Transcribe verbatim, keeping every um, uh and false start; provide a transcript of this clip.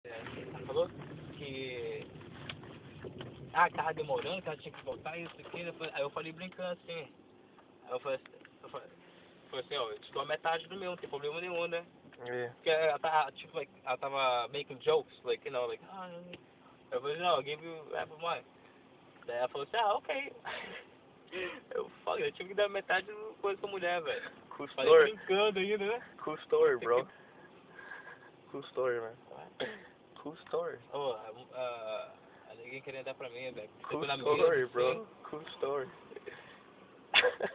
Ela falou que. Ah, que tava demorando, que ela tinha que voltar e isso aqui. Aí eu falei brincando assim. Aí eu falei assim, eu falei, falei assim, ó, eu te dou a metade do meu, não tem problema nenhum, né? Yeah. Porque ela tava, tipo, like, ela tava making jokes, like, you know, like, ah, eu falei, não, I'll give you half of mine. Daí ela falou assim, ah, ok. Eu falei, eu tive que dar metade do coisa pra mulher, velho. Cool Falei story. brincando ainda, né? Cool story, bro. Cool story, man. Cool story. Oh, a, a, a ninguém queria dar pra mim, velho. Cool Ficou na story, mesa, bro. assim. Cool story.